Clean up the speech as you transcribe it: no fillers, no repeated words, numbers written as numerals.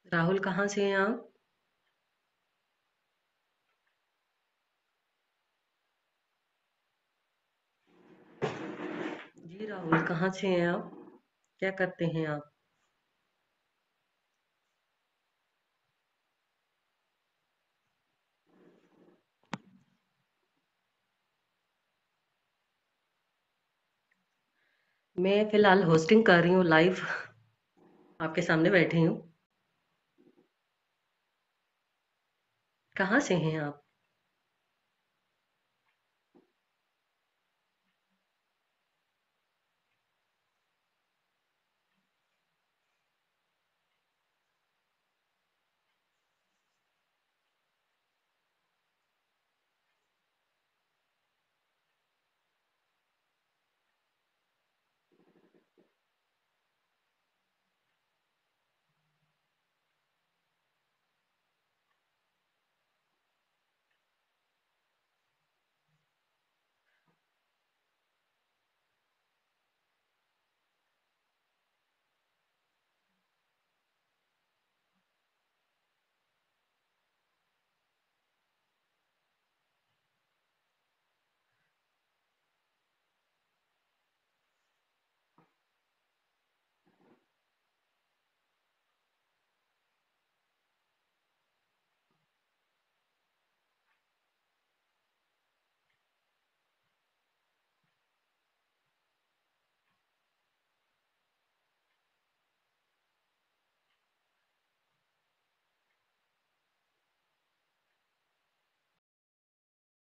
राहुल कहाँ से हैं आप? जी राहुल कहाँ से हैं आप? क्या करते हैं आप? मैं फिलहाल होस्टिंग कर रही हूँ लाइव। आपके सामने बैठी हूँ। कहाँ से हैं आप?